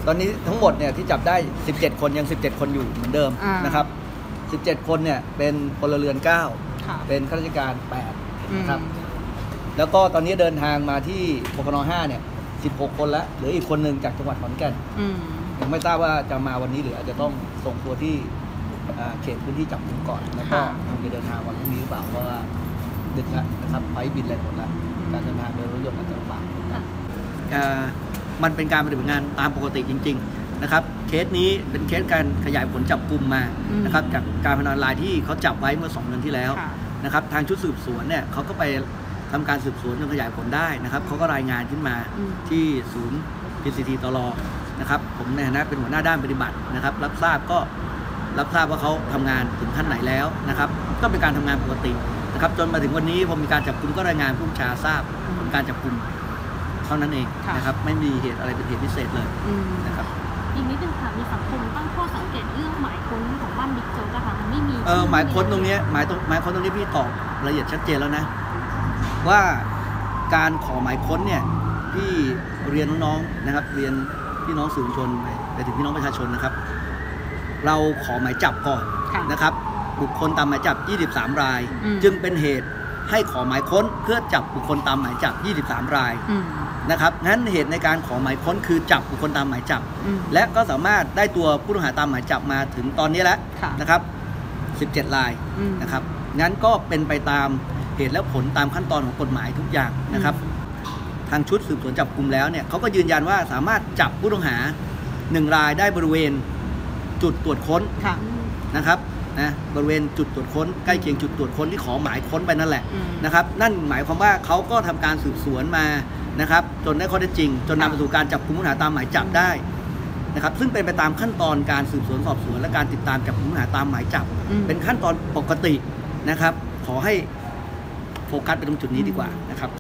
ตอนนี้ทั้งหมดเนี่ยที่จับได้17คนยัง17คนอยู่เหมือนเดิมนะครับ17คนเนี่ยเป็นพลเรือน9เป็นข้าราชการ8นะครับแล้วก็ตอนนี้เดินทางมาที่ปคน5เนี่ย16คนแล้วเหลืออีกคนหนึ่งจากจังหวัดขอนแก่นยังไม่ทราบว่าจะมาวันนี้หรืออาจจะต้องส่งตัวที่เขตพื้นที่จับกุมก่อนแล้วก็คงจะเดินทางวันพรุ่งนี้หรือเปล่าเพราะว่าดึกแล้วนะครับไฟบินอะไรหมดแล้วการเดินทางโดยรถยนต์อาจจะลำบากมันเป็นการปฏิบัติงานตามปกติจริงๆนะครับเคสนี้เป็นเคสการขยายผลจับกุมมานะครับจากการพนันออนไลน์ที่เขาจับไว้เมื่อ2 เดือนที่แล้วนะครับทางชุดสืบสวนเนี่ยเขาก็ไปทำการสืบสวนจนขยายผลได้นะครับเขาก็รายงานขึ้นมาที่ศูนย์ PCT ตลนะครับผมในฐานะเป็นหัวหน้าด้านปฏิบัตินะครับรับทราบว่าเขาทำงานถึงขั้นไหนแล้วนะครับก็เป็นการทำงานปกตินะครับจนมาถึงวันนี้พอมีการจับกุมก็รายงานผู้บัญชาทราบผลการจับกุมเท่านั้นเองนะครับไม่มีเหตุอะไรเป็นเหตุพิเศษเลยนะครับอีกนิดนึงค่ะมีสังคมตั้งข้อสังเกตเรื่องหมายค้นของบ้านบิ๊กโจ๊กนะคะมันไม่มีหมายค้นตรงนี้หมายค้นตรงนี้พี่ตอบละเอียดชัดเจนแล้วนะว่าการขอหมายค้นเนี่ยพี่เรียนน้องๆนะครับเรียนพี่น้องสื่อมวลชนไปถึงพี่น้องประชาชนนะครับเราขอหมายจับก่อนนะครับบุคคลตามหมายจับ23 รายจึงเป็นเหตุให้ขอหมายค้นเพื่อจับบุคคลตามหมายจับ23 รายนะครับงั้นเหตุในการขอหมายค้นคือจับบุคคลตามหมายจับและก็สามารถได้ตัวผู้ต้องหาตามหมายจับมาถึงตอนนี้แล้วนะครับ17 รายนะครับงั้นก็เป็นไปตามเหตุและผลตามขั้นตอนของกฎหมายทุกอย่างนะครับทางชุดสืบสวนจับกุมแล้วเนี่ยเขาก็ยืนยันว่าสามารถจับผู้ต้องหา1 รายได้บริเวณจุดตรวจค้นนะครับบริเวณจุดตรวจค้นใกล้เคียงจุดตรวจค้นที่ขอหมายค้นไปนั่นแหละนะครับนั่นหมายความว่าเขาก็ทำการสืบสวนมานะครับจนได้ข้อเท็จจริงจนนำไปสู่การจับกุมผู้ต้องหาตามหมายจับได้นะครับซึ่งเป็นไปตามขั้นตอนการสืบสวนสอบสวนและการติดตามจับกุมผู้ต้องหาตามหมายจับเป็นขั้นตอนปกตินะครับขอให้โฟกัสไปตรงจุดนี้ดีกว่านะครับ